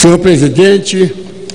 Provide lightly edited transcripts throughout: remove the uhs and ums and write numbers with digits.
Senhor presidente,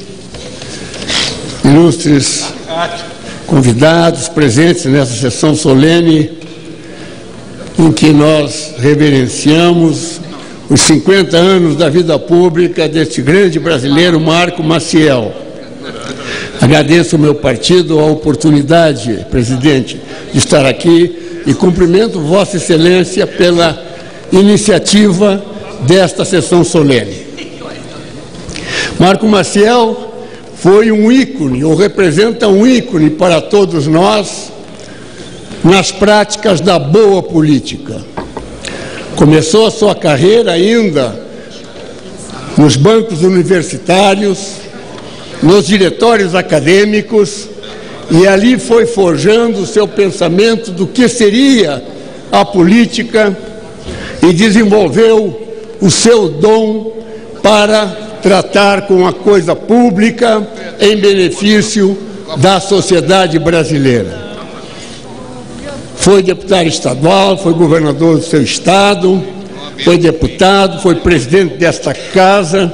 ilustres convidados presentes nessa sessão solene, em que nós reverenciamos os 50 anos da vida pública deste grande brasileiro, Marco Maciel. Agradeço ao meu partido a oportunidade, presidente, de estar aqui e cumprimento Vossa Excelência pela iniciativa desta sessão solene. Marco Maciel foi um ícone, ou representa um ícone para todos nós nas práticas da boa política. Começou a sua carreira ainda nos bancos universitários, nos diretórios acadêmicos, e ali foi forjando o seu pensamento do que seria a política e desenvolveu o seu dom para tratar com a coisa pública em benefício da sociedade brasileira. Foi deputado estadual, foi governador do seu estado, foi deputado, foi presidente desta casa,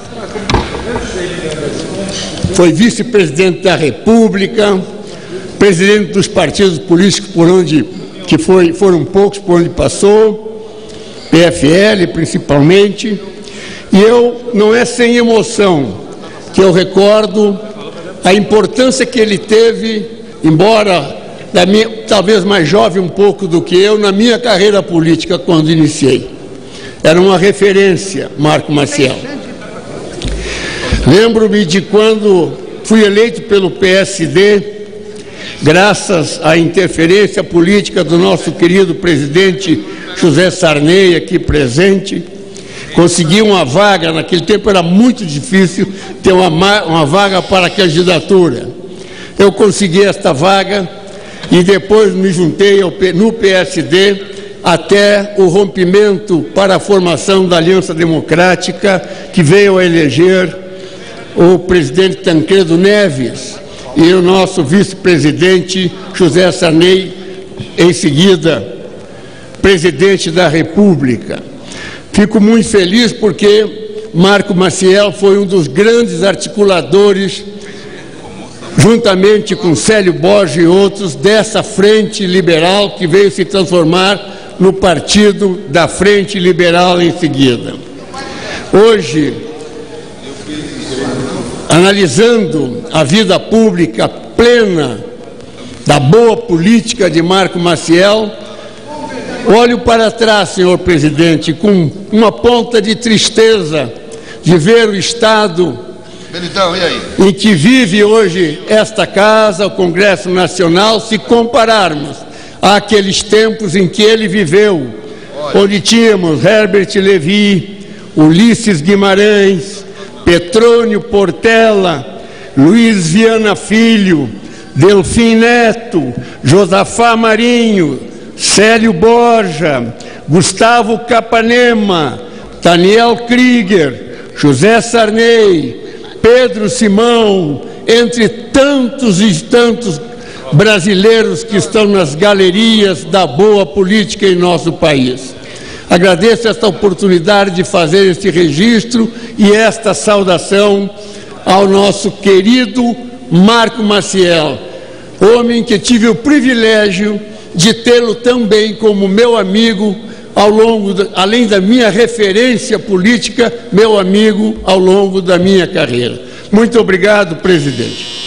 foi vice-presidente da República, presidente dos partidos políticos foram poucos por onde passou, PFL principalmente, e não é sem emoção que eu recordo a importância que ele teve, embora talvez mais jovem um pouco do que eu, na minha carreira política quando iniciei. Era uma referência, Marco Maciel. Lembro-me de quando fui eleito pelo PSD, graças à interferência política do nosso querido presidente José Sarney, aqui presente, consegui uma vaga. Naquele tempo era muito difícil ter uma vaga para a candidatura. Eu consegui esta vaga e depois me juntei no PSD até o rompimento para a formação da Aliança Democrática, que veio a eleger o presidente Tancredo Neves e o nosso vice-presidente José Sarney, em seguida presidente da República. Fico muito feliz porque Marco Maciel foi um dos grandes articuladores, juntamente com Célio Borges e outros, dessa Frente Liberal que veio se transformar no Partido da Frente Liberal em seguida. Hoje, analisando a vida pública plena da boa política de Marco Maciel, olho para trás, senhor presidente, com uma ponta de tristeza de ver o estado em que vive hoje esta casa, o Congresso Nacional, se compararmos àqueles tempos em que ele viveu, onde tínhamos Herbert Levi, Ulisses Guimarães, Petrônio Portela, Luiz Viana Filho, Delfim Neto, Josafá Marinho, Célio Borja, Gustavo Capanema, Daniel Krieger, José Sarney, Pedro Simão, entre tantos e tantos brasileiros que estão nas galerias da boa política em nosso país. Agradeço esta oportunidade de fazer este registro e esta saudação ao nosso querido Marco Maciel, homem que tive o privilégio de tê-lo também como meu amigo além da minha referência política, meu amigo ao longo da minha carreira. Muito obrigado, presidente.